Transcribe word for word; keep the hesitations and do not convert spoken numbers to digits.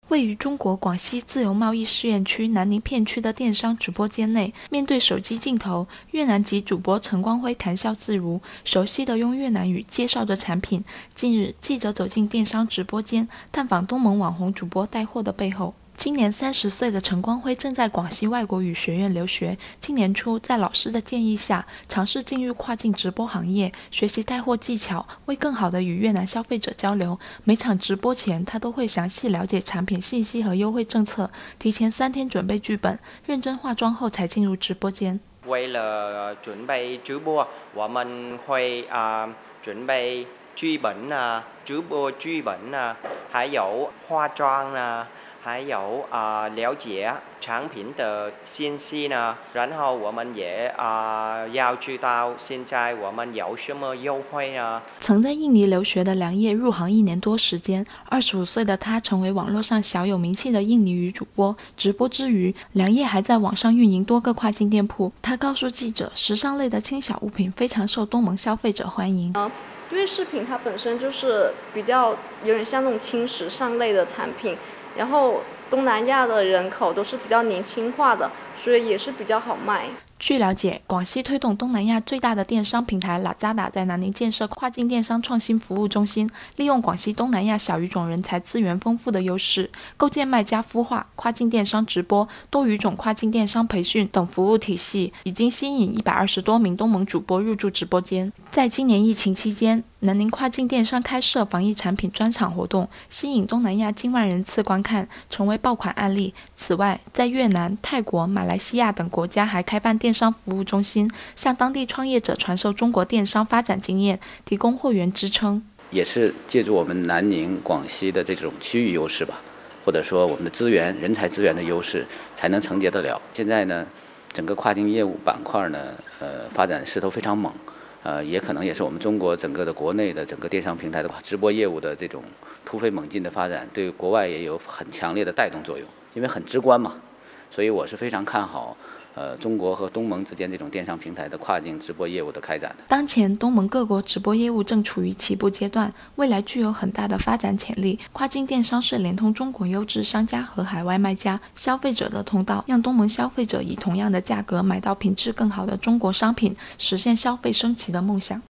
位于中国广西自由贸易试验区南宁片区的电商直播间内，面对手机镜头，越南籍主播陈光辉谈笑自如，熟悉地用越南语介绍着产品。近日，记者走进电商直播间，探访东盟网红主播带货的背后。今年三十岁的陈光辉正在广西外国语学院留学。今年初，在老师的建议下，尝试进入跨境直播行业，学习带货技巧，为更好地与越南消费者交流。每场直播前，他都会详细了解产品信息和优惠政策，提前三天准备剧本，认真化妆后才进入直播间。 为了准备直播，我们会啊准备剧本啊，直播剧本啊，还有化妆啊。还有啊、呃，了解产品的信息呢，然后我们也啊、呃、要知道现在我们有什么优惠呢？ 曾在印尼留学的梁烨入行一年多时间，二十五岁的他成为网络上小有名气的印尼语主播。直播之余，梁烨还在网上运营多个跨境店铺。他告诉记者，时尚类的轻小物品非常受东盟消费者欢迎。 因为饰品它本身就是比较有点像那种轻时尚类的产品，然后东南亚的人口都是比较年轻化的，所以也是比较好卖。 据了解，广西推动东南亚最大的电商平台拉扎达在南宁建设跨境电商创新服务中心，利用广西东南亚小语种人才资源丰富的优势，构建卖家孵化、跨境电商直播、多语种跨境电商培训等服务体系，已经吸引一百二十多名东盟主播入驻直播间。在今年疫情期间，南宁跨境电商开设防疫产品专场活动，吸引东南亚近万人次观看，成为爆款案例。此外，在越南、泰国、马来西亚等国家还开办电商服务中心，向当地创业者传授中国电商发展经验，提供货源支撑。 也是借助我们南宁、广西的这种区域优势吧，或者说我们的资源、人才资源的优势，才能承接得了。现在呢，整个跨境业务板块呢，呃，发展势头非常猛。呃，也可能也是我们中国整个的国内的整个电商平台的直播业务的这种突飞猛进的发展，对国外也有很强烈的带动作用，因为很直观嘛，所以我是非常看好呃中国和东盟之间这种电商平台的跨境直播业务的开展的。 当前东盟各国直播业务正处于起步阶段，未来具有很大的发展潜力。跨境电商是联通中国优质商家和海外卖家、消费者的通道，让东盟消费者以同样的价格买到品质更好的中国商品，实现消费升级的梦想。